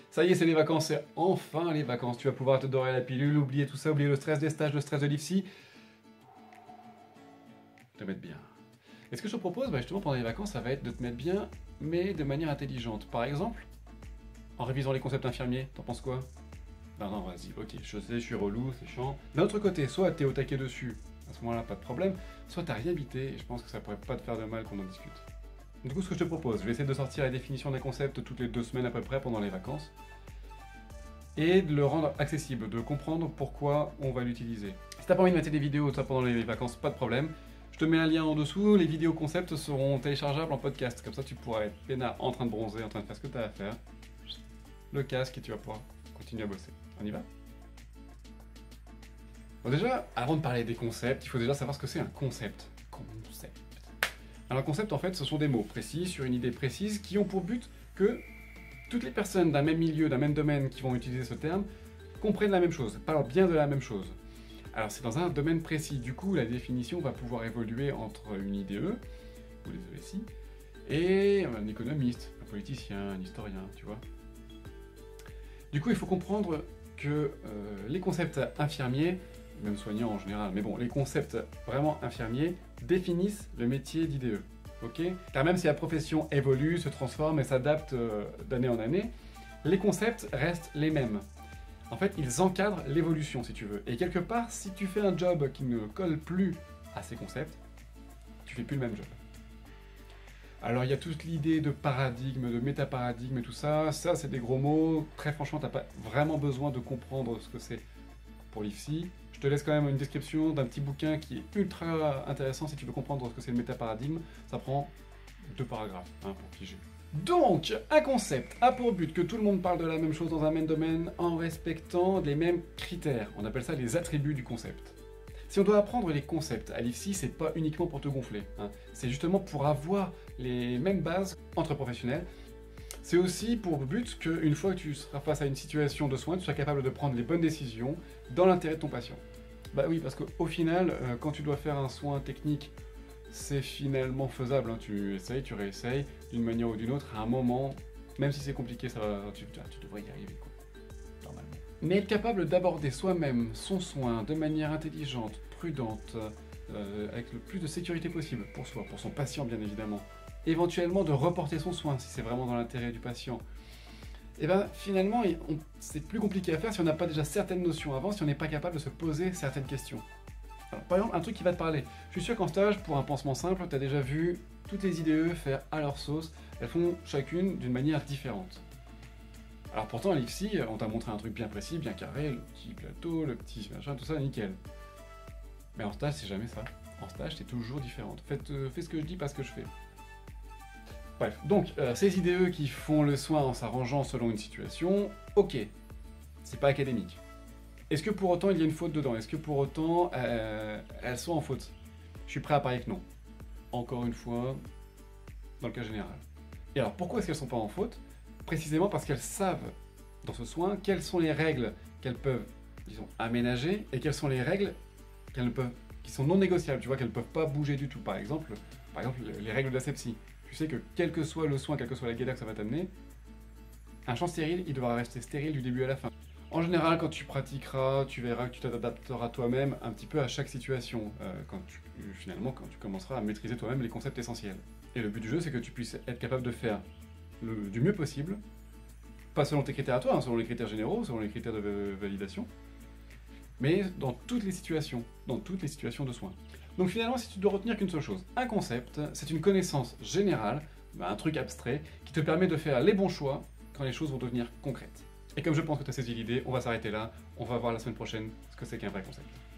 Ça y est, c'est les vacances, c'est enfin les vacances. Tu vas pouvoir te dorer la pilule, oublier tout ça, oublier le stress des stages, le stress de l'IFSI. Te mettre bien. Et ce que je te propose, justement, pendant les vacances, ça va être de te mettre bien, mais de manière intelligente. Par exemple, en révisant les concepts infirmiers, t'en penses quoi? Non, vas-y, ok, je sais, je suis relou, c'est chiant. D'un autre côté, soit t'es au taquet dessus, à ce moment-là, pas de problème, soit t'as rien bité, et je pense que ça pourrait pas te faire de mal qu'on en discute. Du coup, ce que je te propose, je vais essayer de sortir la définition d'un concept toutes les 2 semaines à peu près pendant les vacances, et de le rendre accessible, de comprendre pourquoi on va l'utiliser. Si t'as pas envie de mettre des vidéos toi, pendant les vacances, pas de problème. Je te mets un lien en dessous, les vidéos concepts seront téléchargeables en podcast, comme ça tu pourras être peinard en train de bronzer, en train de faire ce que tu as à faire. Le casque et tu vas pouvoir continuer à bosser. On y va? Bon déjà, avant de parler des concepts, il faut déjà savoir ce que c'est un concept. Concept. Alors un concept en fait, ce sont des mots précis sur une idée précise qui ont pour but que toutes les personnes d'un même milieu, d'un même domaine qui vont utiliser ce terme comprennent la même chose, parlent bien de la même chose. Alors c'est dans un domaine précis, du coup la définition va pouvoir évoluer entre une IDE, ou les ESI, et un économiste, un politicien, un historien, tu vois. Du coup il faut comprendre que les concepts infirmiers, même soignants en général, mais bon, les concepts vraiment infirmiers définissent le métier d'IDE. Ok? Car même si la profession évolue, se transforme et s'adapte d'année en année, les concepts restent les mêmes. En fait, ils encadrent l'évolution, si tu veux. Et quelque part, si tu fais un job qui ne colle plus à ces concepts, tu fais plus le même job. Alors, il y a toute l'idée de paradigme, de métaparadigme et tout ça. Ça, c'est des gros mots. Très franchement, t'as pas vraiment besoin de comprendre ce que c'est pour l'IFSI. Je te laisse quand même une description d'un petit bouquin qui est ultra intéressant si tu veux comprendre ce que c'est le métaparadigme. Ça prend 2 paragraphes pour piger. Donc, un concept a pour but que tout le monde parle de la même chose dans un même domaine en respectant les mêmes critères. On appelle ça les attributs du concept. Si on doit apprendre les concepts à l'IFSI, c'est pas uniquement pour te gonfler. C'est justement pour avoir les mêmes bases entre professionnels. C'est aussi pour but qu'une fois que tu seras face à une situation de soin, tu sois capable de prendre les bonnes décisions dans l'intérêt de ton patient. Bah oui, parce qu'au final, quand tu dois faire un soin technique, c'est finalement faisable, tu essayes, tu réessayes, d'une manière ou d'une autre, à un moment, même si c'est compliqué, tu devrais y arriver, quoi, normalement. Mais être capable d'aborder soi-même son soin de manière intelligente, prudente, avec le plus de sécurité possible, pour soi, pour son patient bien évidemment, éventuellement de reporter son soin, si c'est vraiment dans l'intérêt du patient, et bien finalement, c'est plus compliqué à faire si on n'a pas déjà certaines notions avant, si on n'est pas capable de se poser certaines questions. Alors, par exemple, un truc qui va te parler. Je suis sûr qu'en stage, pour un pansement simple, tu as déjà vu toutes les IDE faire à leur sauce. Elles font chacune d'une manière différente. Alors pourtant, à l'IFSI, on t'a montré un truc bien précis, bien carré, le petit plateau, le petit machin, tout ça, nickel. Mais en stage, c'est jamais ça. En stage, c'est toujours différent. Fais ce que je dis, pas ce que je fais. Bref, donc, ces IDE qui font le soin en s'arrangeant selon une situation, ok, c'est pas académique. Est-ce que pour autant il y a une faute dedans? Est-ce que pour autant elles sont en faute? Je suis prêt à parier que non. Encore une fois, dans le cas général. Et alors pourquoi est-ce qu'elles ne sont pas en faute? Précisément parce qu'elles savent dans ce soin quelles sont les règles qu'elles peuvent, disons, aménager et quelles sont les règles qui sont non négociables, tu vois, qu'elles ne peuvent pas bouger du tout. Par exemple, les règles d'asepsie. Tu sais que quel que soit le soin, quelle que soit la guéda que ça va t'amener, un champ stérile, il devra rester stérile du début à la fin. En général, quand tu pratiqueras, tu verras que tu t'adapteras toi-même un petit peu à chaque situation, quand tu commenceras à maîtriser toi-même les concepts essentiels. Et le but du jeu, c'est que tu puisses être capable de faire du mieux possible, pas selon tes critères à toi, selon les critères généraux, selon les critères de validation, mais dans toutes les situations de soins. Donc finalement, si tu dois retenir qu'une seule chose, un concept, c'est une connaissance générale, un truc abstrait, qui te permet de faire les bons choix quand les choses vont devenir concrètes. Et comme je pense que tu as saisi l'idée, on va s'arrêter là. On va voir la semaine prochaine ce que c'est qu'un vrai concept.